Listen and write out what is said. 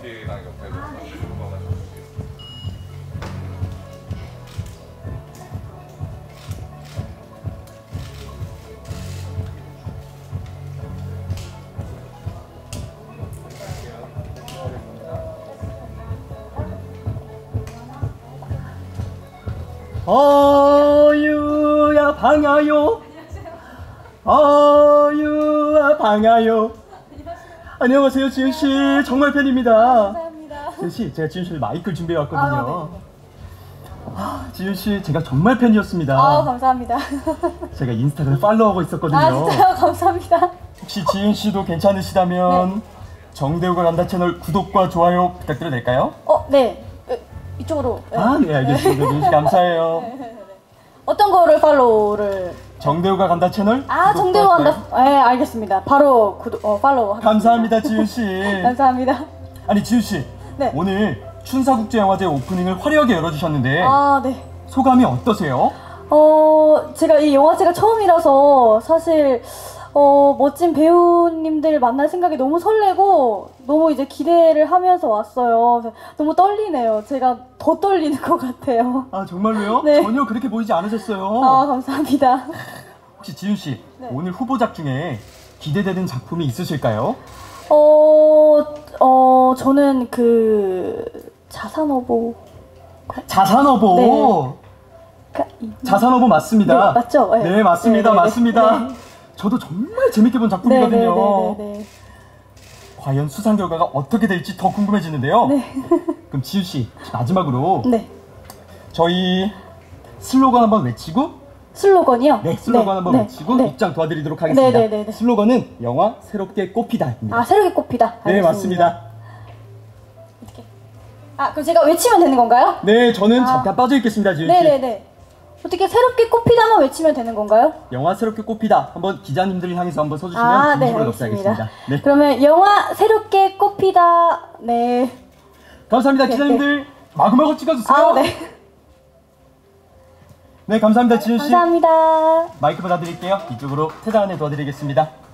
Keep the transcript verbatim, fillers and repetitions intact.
씨랑 옆에서 한번 어유야 방아요. 어유야 방아요. 안녕하세요 지윤씨, 정말 팬입니다. 감사합니다. 지윤씨, 제가 지윤씨 마이크를 준비해 왔거든요. 아, 아, 지윤씨 제가 정말 팬이었습니다. 아, 감사합니다. 제가 인스타그램 팔로우하고 있었거든요. 아, 진짜요? 감사합니다. 혹시 지윤씨도 괜찮으시다면 네. 정대우가 간다 채널 구독과 좋아요 부탁드려도 될까요? 어, 네. 이쪽으로. 네. 아, 네, 알겠습니다. 지윤씨 감사해요. 어떤 거를 팔로우를? 정대우가 간다 채널. 아, 정대우 간다. 네, 알겠습니다. 바로 구독, 어, 팔로우 하겠습니다. 감사합니다, 지윤씨. 감사합니다. 아니, 지윤씨. 네. 오늘 춘사국제영화제 오프닝을 화려하게 열어주셨는데 아, 네. 소감이 어떠세요? 어, 제가 이 영화제가 처음이라서 사실 어, 멋진 배우님들 만날 생각이 너무 설레고 너무 이제 기대를 하면서 왔어요. 너무 떨리네요. 제가 더 떨리는 것 같아요. 아, 정말로요? 네. 전혀 그렇게 보이지 않으셨어요. 아, 감사합니다. 혹시 지윤씨, 네. 오늘 후보작 중에 기대되는 작품이 있으실까요? 어, 어, 저는 그 자산어보. 자산어보. 네. 자산어보 맞습니다. 네, 맞죠? 네. 네, 맞습니다. 네, 네, 맞습니다. 네. 저도 정말 재밌게 본 작품이거든요. 네, 네, 네, 네. 과연 수상 결과가 어떻게 될지 더 궁금해지는데요. 네. 그럼 지윤씨, 마지막으로 네. 저희 슬로건 한번 외치고 슬로건이요? 네, 슬로건 네, 한번 네, 외치고 네. 입장 도와드리도록 하겠습니다. 네, 네, 네, 네. 슬로건은 영화 새롭게 꼽히다입니다. 아, 새롭게 꼽히다. 네, 알겠습니다. 맞습니다. 이렇게. 아, 그럼 제가 외치면 되는 건가요? 네, 저는 아. 잠깐 빠져 있겠습니다, 지윤 씨. 네네네. 어떻게 새롭게 꼽히다만 외치면 되는 건가요? 영화 새롭게 꼽히다. 한번 기자님들을 향해서 한번 서주시면 아, 네, 진심으로 알겠습니다. 감사하겠습니다. 네, 그러면 영화 새롭게 꼽히다. 네. 감사합니다, 네, 기자님들. 마구마구 찍어주세요. 아, 네. 네, 감사합니다, 지윤 씨. 감사합니다. 마이크 받아드릴게요. 이쪽으로 퇴장 안내 도와드리겠습니다.